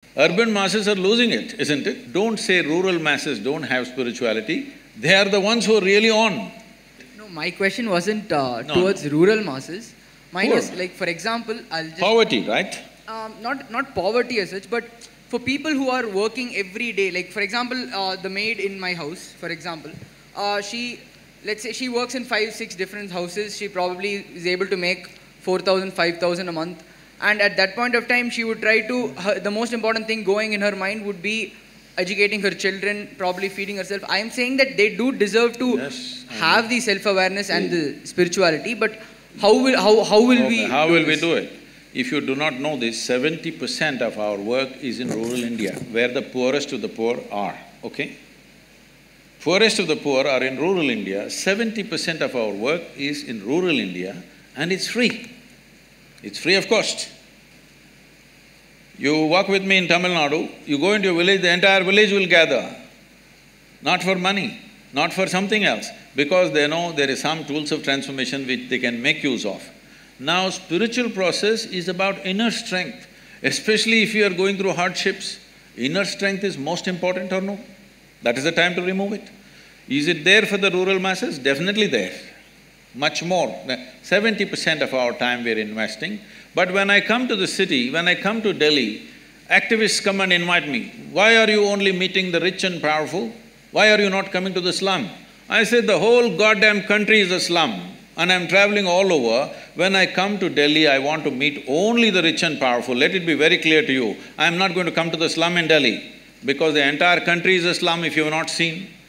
Urban masses are losing it, isn't it? Don't say rural masses don't have spirituality. They are the ones who are really on. No, my question wasn't No. towards rural masses. Mine Poor. was like, for example, I'll just… Poverty, right? Not poverty as such, but for people who are working every day, like for example, the maid in my house, for example, let's say she works in 5, 6 different houses, she probably is able to make 4,000, 5,000 a month. And at that point of time, she would try to, the most important thing going in her mind would be educating her children, probably feeding herself. I am saying that they do deserve to Yes, have the self-awareness and the spirituality, but how will we… How will we do it? If you do not know this, 70% of our work is in rural India, where the poorest of the poor are, okay? Poorest of the poor are in rural India, 70% of our work is in rural India and it's free. It's free of cost. You walk with me in Tamil Nadu, you go into a village, the entire village will gather. Not for money, not for something else, because they know there is some tools of transformation which they can make use of. Now, spiritual process is about inner strength, especially if you are going through hardships. Inner strength is most important or no? That is the time to remove it. Is it there for the rural masses? Definitely there. Much more. 70% of our time we're investing. But when I come to the city, when I come to Delhi, activists come and invite me. Why are you only meeting the rich and powerful? Why are you not coming to the slum? I said, the whole goddamn country is a slum and I'm traveling all over. When I come to Delhi, I want to meet only the rich and powerful. Let it be very clear to you, I'm not going to come to the slum in Delhi because the entire country is a slum if you have not seen.